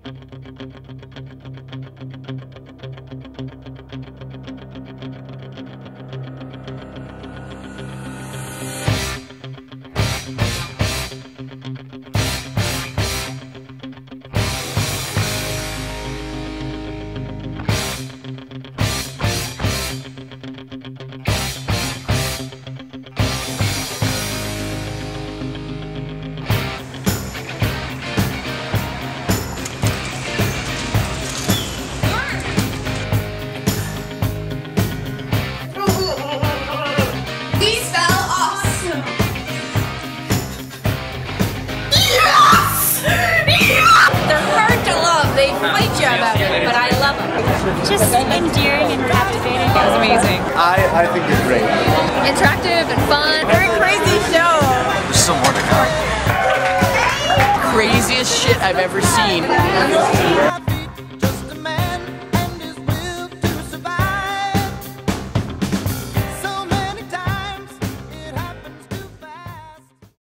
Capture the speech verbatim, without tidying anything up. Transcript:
But I love them. Just endearing and captivating. It was amazing. I, I think it's great. Interactive and fun. Very crazy show. There's still more to come. Craziest shit I've ever seen.